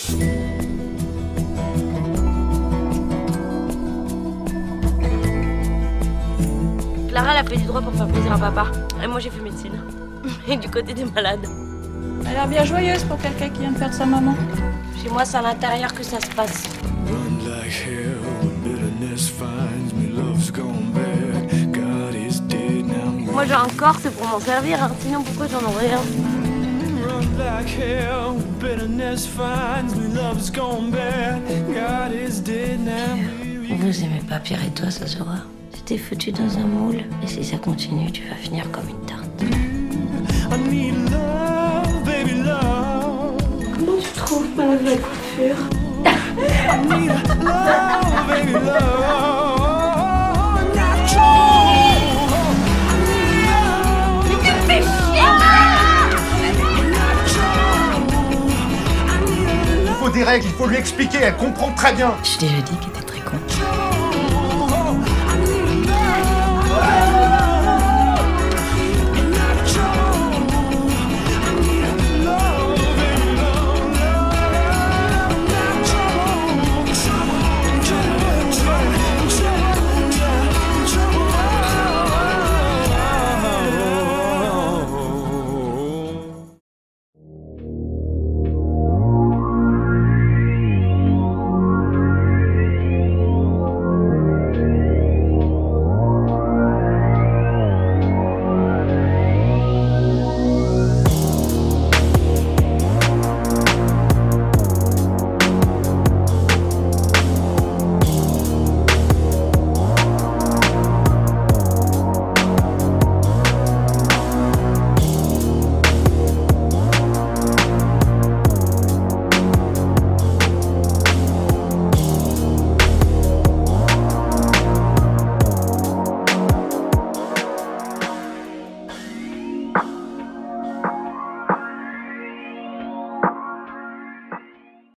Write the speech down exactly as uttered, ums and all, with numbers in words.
Clara, elle a fait du droit pour faire plaisir à papa. Et moi, j'ai fait médecine. Et du côté des malades. Elle a l'air bien joyeuse pour quelqu'un qui vient de perdre sa maman. Chez moi, c'est à l'intérieur que ça se passe. Moi, j'ai un corps, c'est pour m'en servir. Hein. Sinon, pourquoi j'en aurais rien? Vous aimez pas Pierre et toi, ça se voit. Tu t'es foutu dans un moule, et si ça continue, tu vas finir comme une tarte. Comment tu trouves ma nouvelle coiffure? Il faut des règles, il faut lui expliquer, elle comprend très bien. Je t'ai déjà dit qu'elle était